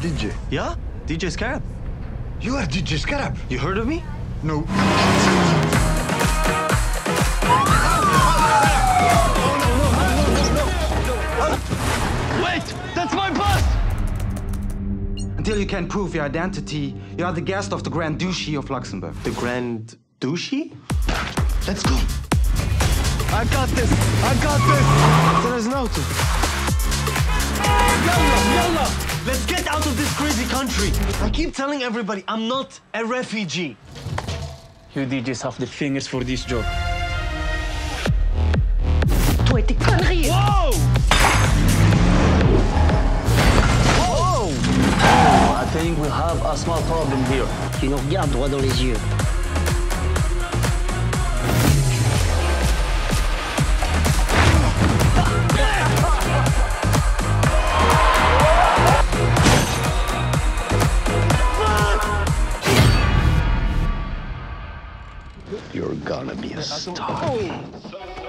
DJ. Yeah? DJ Scarab. You are DJ Scarab. You heard of me? No. Wait! That's my bus! Until you can prove your identity, you are the guest of the Grand Duchy of Luxembourg. The Grand Duchy? Let's go. I got this! I got this! There is no to. Yalla! Let's get out of this crazy country! I keep telling everybody I'm not a refugee. You DJs have the fingers for this job. Toi et tes conneries! Whoa! Whoa! I think we have a small problem here. Tu nous regardes droit dans les yeux. You're gonna be a star.